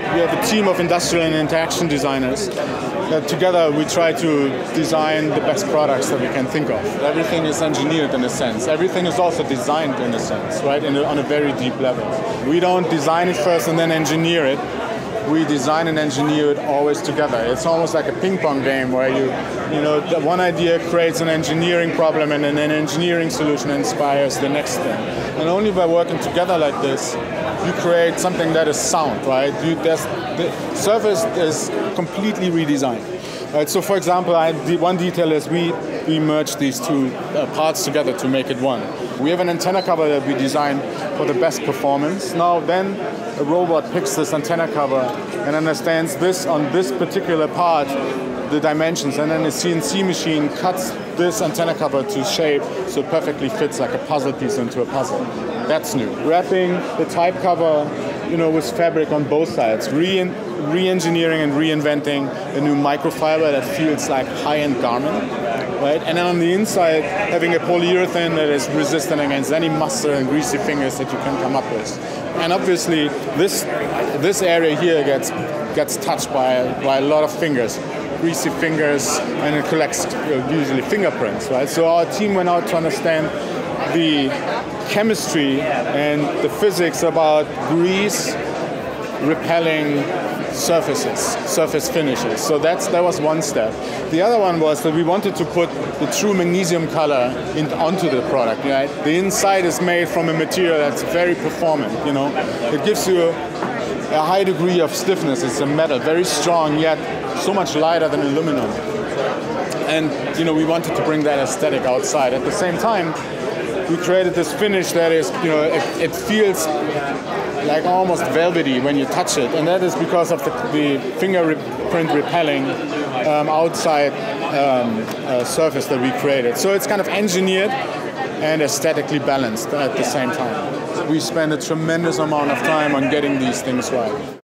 we have a team of industrial and interaction designers. Together we try to design the best products that we can think of. Everything is engineered in a sense. Everything is also designed in a sense, right? On a very deep level. We don't design it first and then engineer it. We design and engineer it always together. It's almost like a ping pong game where one idea creates an engineering problem and then an engineering solution inspires the next thing. And only by working together like this, you create something that is sound, right? The surface is completely redesigned. Right, so for example, one detail is we merge these two parts together to make it one. We have an antenna cover that we designed for the best performance. Now then, a robot picks this antenna cover and understands this on this particular part, the dimensions, and then the CNC machine cuts this antenna cover to shape so it perfectly fits like a puzzle piece into a puzzle. That's new. Wrapping the type cover, with fabric on both sides, re-engineering and reinventing a new microfiber that feels like high-end garment, right? And then on the inside, having a polyurethane that is resistant against any mustard and greasy fingers that you can come up with. And obviously, this area here gets touched by a lot of fingers, greasy fingers, and it collects usually fingerprints, right? So our team went out to understand the chemistry and the physics about grease repelling surface finishes. So that was one step. The other one was that we wanted to put the true magnesium color onto the product. Right? The inside is made from a material that's very performant. It gives you a high degree of stiffness. It's a metal, very strong, yet so much lighter than aluminum. And we wanted to bring that aesthetic outside. At the same time, we created this finish that is, it feels like almost velvety when you touch it, and that is because of the fingerprint repelling outside surface that we created. So it's kind of engineered and aesthetically balanced at the same time. We spend a tremendous amount of time on getting these things right.